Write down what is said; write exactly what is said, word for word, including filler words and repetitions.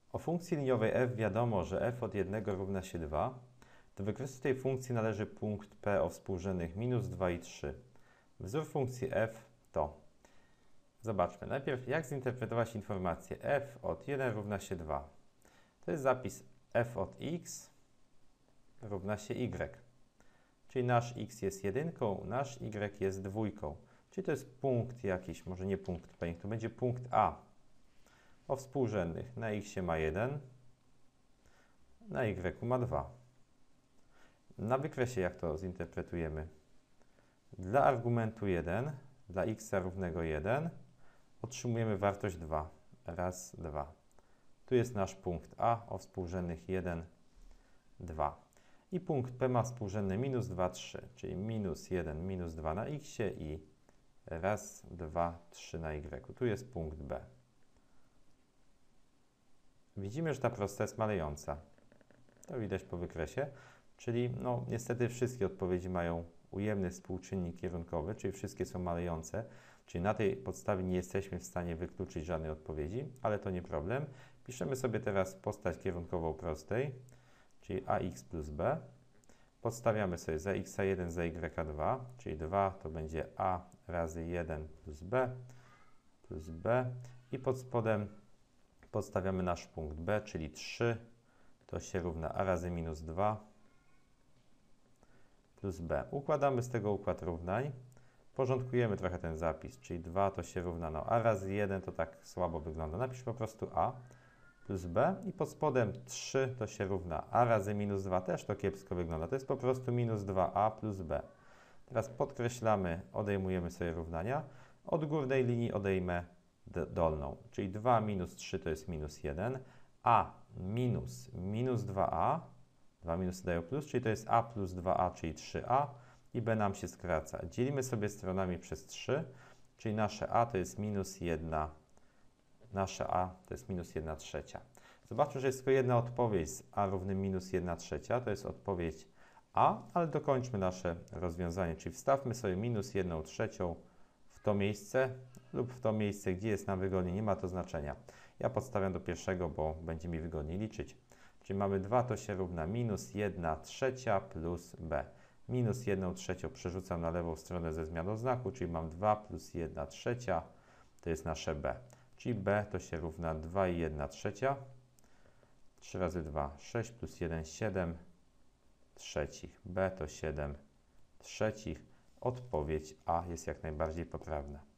O funkcji liniowej f wiadomo, że f od jednego równa się dwa. Do wykresu tej funkcji należy punkt P o współrzędnych minus dwa i trzy. Wzór funkcji f to... Zobaczmy najpierw, jak zinterpretować informację f od jeden równa się dwa. To jest zapis f od x równa się y. Czyli nasz x jest jedynką, nasz y jest dwójką. Czyli to jest punkt jakiś, może nie punkt P, to będzie punkt A o współrzędnych. Na x ma jeden, na y ma dwa. Na wykresie jak to zinterpretujemy? Dla argumentu jeden, dla x równego jeden, otrzymujemy wartość dwa. Raz, dwa. Tu jest nasz punkt A o współrzędnych jeden, dwa. I punkt P ma współrzędne minus dwa, trzy, czyli minus jeden, minus dwa na x i raz, dwa, trzy na y. Tu jest punkt B. Widzimy, że ta prosta jest malejąca. To widać po wykresie. Czyli no, niestety wszystkie odpowiedzi mają ujemny współczynnik kierunkowy, czyli wszystkie są malejące. Czyli na tej podstawie nie jesteśmy w stanie wykluczyć żadnej odpowiedzi, ale to nie problem. Piszemy sobie teraz postać kierunkową prostej, czyli ax plus b. Podstawiamy sobie za x jeden, za y dwa, czyli dwa to będzie a razy jeden plus b, plus b. I pod spodem podstawiamy nasz punkt b, czyli trzy, to się równa a razy minus dwa plus b. Układamy z tego układ równań. Porządkujemy trochę ten zapis, czyli dwa to się równa, no a razy jeden to tak słabo wygląda. Napisz po prostu a plus b i pod spodem trzy to się równa a razy minus dwa, też to kiepsko wygląda. To jest po prostu minus dwa a plus b. Teraz podkreślamy, odejmujemy sobie równania. Od górnej linii odejmę dolną, czyli dwa minus trzy to jest minus jeden, a minus minus dwa a, dwa minusy dają plus, czyli to jest a plus dwa a, czyli trzy a i b nam się skraca. Dzielimy sobie stronami przez trzy, czyli nasze a to jest minus jeden, nasze a to jest minus jedna trzecia. Zobaczmy, że jest tylko jedna odpowiedź z a równym minus jedna trzecia, to jest odpowiedź a, ale dokończmy nasze rozwiązanie, czyli wstawmy sobie minus jedną trzecią w to miejsce lub w to miejsce, gdzie jest nam wygodniej, nie ma to znaczenia. Ja podstawiam do pierwszego, bo będzie mi wygodniej liczyć. Czyli mamy dwa to się równa minus jedna trzecia plus b. Minus jedną trzecią przerzucam na lewą stronę ze zmianą znaku, czyli mam dwa plus jedna trzecia, to jest nasze b. Czyli b to się równa dwa i jedna trzecia. trzy razy dwa, sześć plus jeden, siedem trzecich. b to siedem trzecich. Odpowiedź A jest jak najbardziej poprawna.